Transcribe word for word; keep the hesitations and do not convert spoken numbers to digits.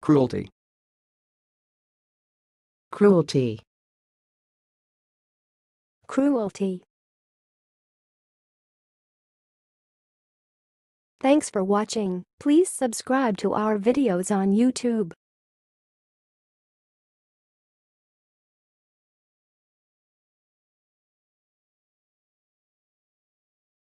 cruelty, cruelty, cruelty. Thanks for watching. Please subscribe to our videos on YouTube.